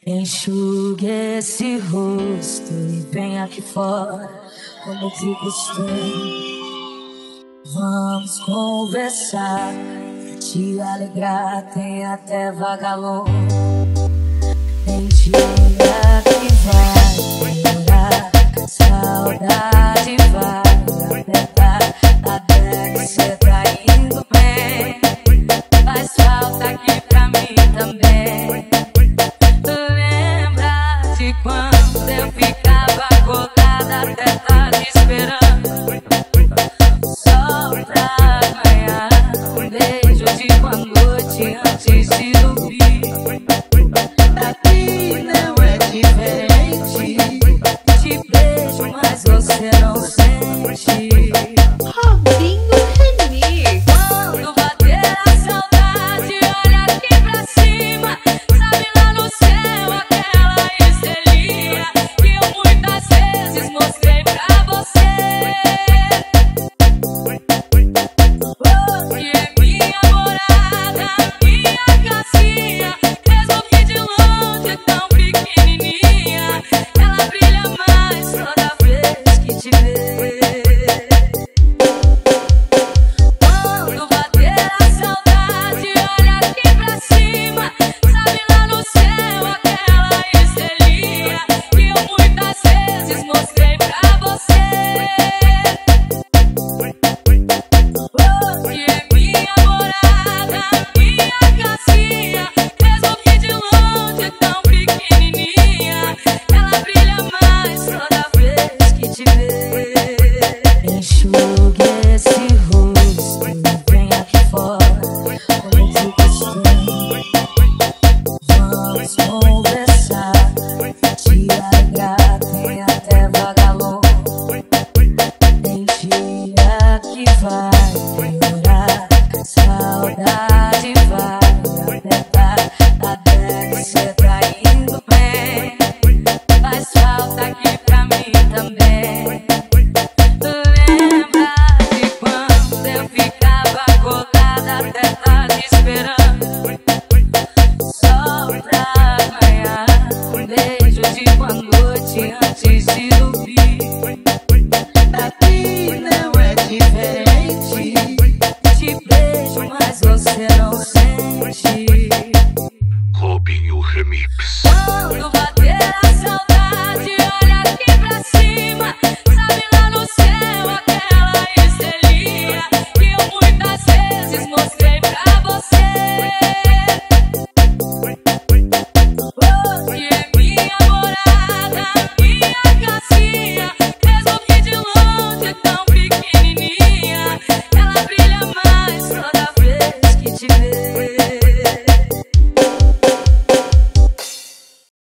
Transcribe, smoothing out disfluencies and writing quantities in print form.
Enxugue esse rosto e vem aqui fora, como de costume. Vamos conversar, te alegrar, tem até vagalume. Mentira que vai piorar, saudade vai apertar, até que cê tá indo bem. Faz falta aqui pra mim também. Lembra de quando eu ficava acordada até tarde esperando, só pra ganhar um beijo de uma noite antes de dormir. Aqui não é diferente, te beijo mas você não sente. Robinho Remix. Quando bater a saudade, olha aqui pra cima, sabe lá no céu aquela estrelinha que eu muitas vezes mostrei pra você. Que é minha morada, minha casinha, mesmo que de longe tão pequenininha, ela brilha mais toda vez que te vê. Quando bater a saudade, olha aqui pra cima, sabe lá no céu aquela estrelinha que eu muitas vezes mostrei pra você. Que é minha morada, minha casinha, mesmo que de longe tão pequenininha, ela brilha mais toda vez que te vê. Enxugue esse rosto e vem aqui fora, como de costume. Vamos conversar, te alegrar, tem até vagalume. Mentira que vai piorar, saudade vai apertar, até que cê tá indo bem. Faz falta aqui pra mim também. Lembra de quando eu ficava acordada até tarde esperando, só pra ganhar um beijo de uma noite antes de dormir. Aqui não é diferente, te beijo mas você não sente. Robinho Remix.